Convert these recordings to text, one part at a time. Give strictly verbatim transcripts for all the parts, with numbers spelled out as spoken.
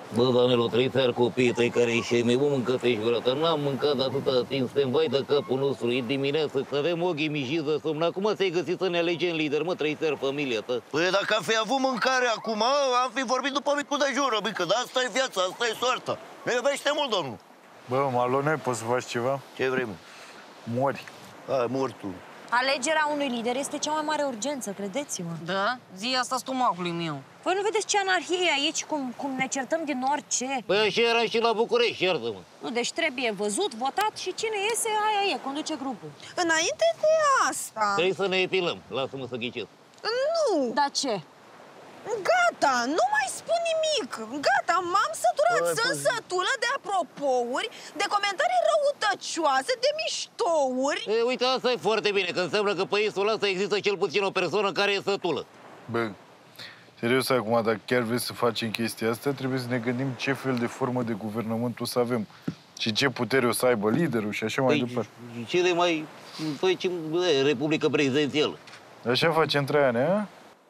Bă, doamnelor, trei țari copiii tăi care ieși ai mei, bă, mâncă-te și vreodată. N-am mâncat atâta timp, suntem vai de capul nostru, e dimineață, să avem ochii mijiză, somn. Acum ți-ai găsit să ne alegem lider, mă, trei țari familia ta. Păi dacă am fi avut mâncare acum, am fi vorbit după micul dejun, răbică, dar asta e viața, asta e soarta. Ne iubește mult, domnul. Bă, Malone, poți să faci ceva? Ce vrei, mă? Mori. Hai, mor tu. Alegerea unui lider este cea mai mare urgență, credeți-mă. Da? Zi asta stomacului meu. Voi nu vedeți ce anarhie e aici, cum, cum ne certăm din orice? Păi așa era și la București, iartă-mă. Nu, deci trebuie văzut, votat și cine iese, aia e, conduce grupul. Înainte de asta... Trebuie să ne epilăm, lasă-mă să ghicesc. Nu! Dar ce? Gata, nu mai spun nimic. Gata, m-am săturat. Bă, Sunt bă. sătulă de apropouri, de comentarii răutăcioase, de miștouri. E, uite, asta e foarte bine, că înseamnă că pe insula asta există cel puțin o persoană care e sătulă. Bă, serios acum, dacă chiar vreți să facem chestia asta, trebuie să ne gândim ce fel de formă de guvernământ o să avem. Și ce putere o să aibă liderul și așa mai Păi, departe. cele mai... Păi, ce... E, Republică prezidențială. Așa facem Traiane, a?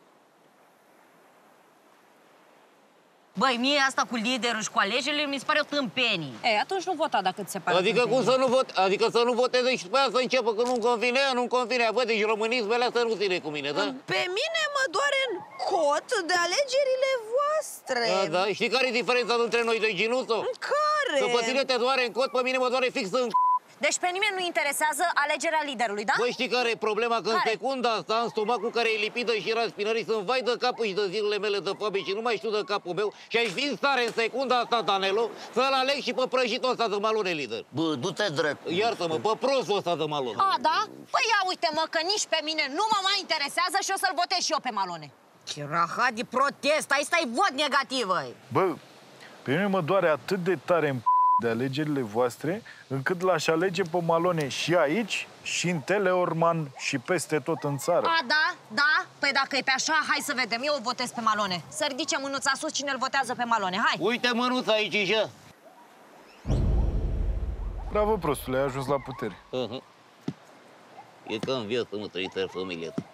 Băi, mie asta cu liderul și cu alegerile mi se pare o tâmpenie. E, atunci nu vota dacă ți se pare. Adică cum să nu vot, adică să nu voteze și după aia să înceapă că nu-mi convine aia, nu-mi convine aia. Bă, deci românismele astea nu ține cu mine, da? Pe mine mă doare în cot de alegerile voastre. Da, da, știi care e diferența dintre noi doi, Ginuțo? Care? Că pe tine te doare în cot, pe mine mă doare fix în... Deci pe nimeni nu interesează alegerea liderului, da? Băi, știi care e problema? Că în Care? secunda asta, în stomacul care e lipidă și raspinării, sunt vai de capul și de zilele mele de foame și nu mai știu de capul meu și aș fi în stare în secunda asta, Danelo, să-l aleg și pe prăjitul ăsta de Malone lider. Bă, du-te drept. Iartă-mă, pe prostul ăsta de Malone. A, da? Păi ia uite-mă că nici pe mine nu mă mai interesează și o să-l votez și eu pe Malone. Ce rahat de protest, asta e vot negativă. Bă, pe mine mă doare atât de tare în de alegerile voastre, încât l-aș alege pe Malone și aici, și în Teleorman, și peste tot în țară. A, da? Da? Păi dacă e pe așa, hai să vedem. Eu o votez pe Malone. Să ridice mânuța sus cine îl votează pe Malone. Hai! Uite mânuța aici și ea. Bravo, prostule, ai ajuns la putere. Uh-huh. E ca în viață, mă, trei țări familia ta.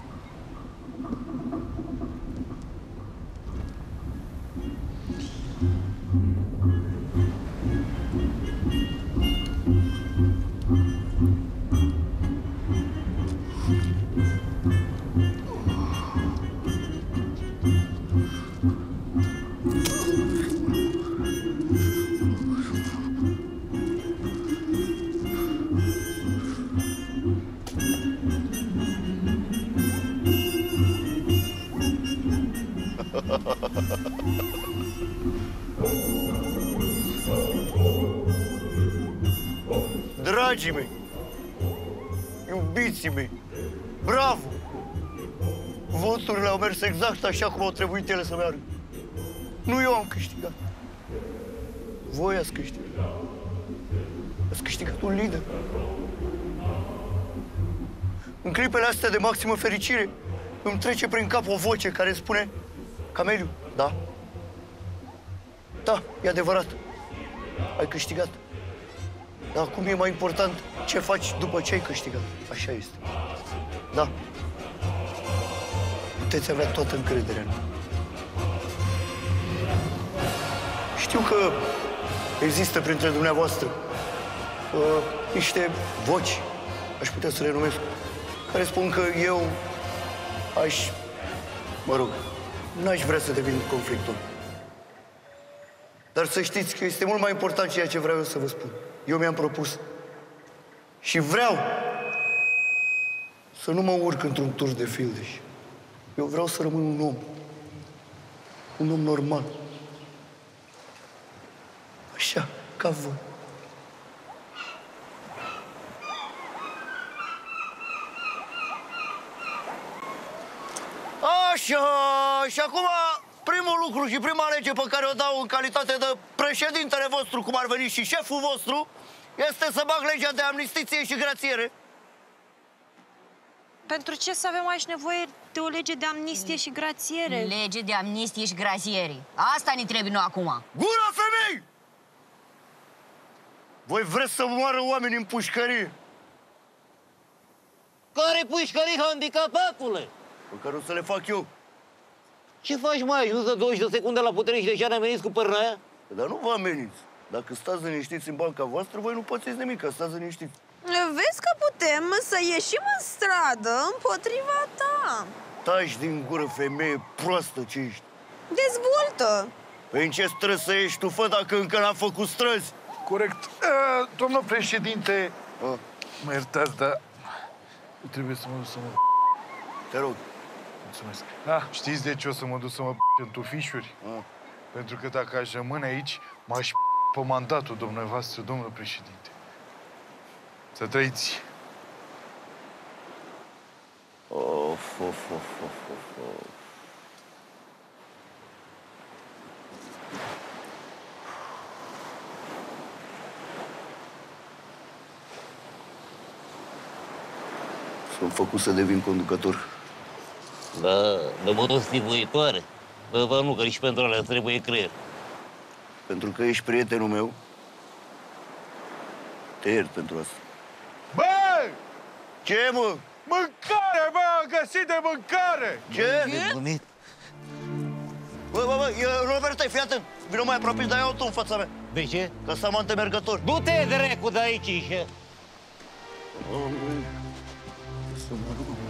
Dragii mei, iubiții mei, bravo! Voturile au mers exact așa cum au trebuit ele să meargă. Nu eu am câștigat. Voi ați câștigat. Ați câștigat un lider. În clipele astea de maximă fericire, îmi trece prin cap o voce care spune: Cameliu, da? Da, e adevărat. Ai câștigat. Dar acum e mai important ce faci după ce ai câștigat. Așa este. Da. Puteți avea toată încrederea în mine. Știu că există printre dumneavoastră uh, niște voci, aș putea să le numesc, care spun că eu aș, mă rog, n-aș vrea să devin conflictul. Dar să știți că este mult mai important ceea ce vreau eu să vă spun. Eu mi-am propus și vreau să nu mă urc într-un tur de fildeș. Eu vreau să rămân un om. Un om normal. Așa, ca voi. Așa, și acum primul lucru și prima lege pe care o dau în calitate de președintele vostru, cum ar veni și șeful vostru, este să bag legea de amnistie și grațiere. Pentru ce să avem aici nevoie de o lege de amnistie și grațiere? Lege de amnistie și grațiere. Asta ne trebuie noi acum. Gura, femei! Voi vreți să moară oameni în pușcărie? Care pușcării, handicapatule? Pe care o să le fac eu. Ce faci, mai? Ajuns de douăzeci de secunde la putere și deja ne-am venit cu părnaia? Dar nu vă ameniți. Dacă stați liniștiți în banca voastră, voi nu pățiți nimic, că stați liniștiți. Vezi că putem să ieșim în stradă împotriva ta. Taci din gură, femeie proastă ce ești. Dezvoltă. Păi în ce străzi să ieși tu, fă, dacă încă n-am făcut străzi? Corect. Uh, domnul președinte, A, mă iertați, dar trebuie să mă duc să mă... te rog. Mulțumesc. Ah, știți de ce o să mă duc să mă în tufișuri? A. Pentru că dacă aș rămâne aici, m-aș pe mandatul dumneavoastră, domnul președinte. Să trăiți. Of, of, of, of, of, of. Sunt făcut să devin conducător. Da, de motostivuitoare. Bă, bă, nu, că nici pentru alea trebuie creier. Pentru că ești prietenul meu, te iert pentru asta. Bă! Ce, mă? Mâncare, bă! Am găsit de mâncare! Ce? Nebunit. Bă, bă, bă, e Robert, fii atent! Vino mai aproape și dai auto în fața mea, De ce? ca să am antemergător. Du-te, dracu, de aici, și... Să mă duc.